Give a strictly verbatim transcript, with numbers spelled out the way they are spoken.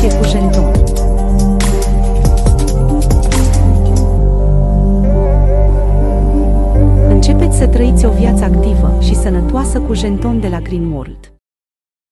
aplicație cu jeton. Începeți să trăiți o viață activă și sănătoasă cu jeton de la Green World.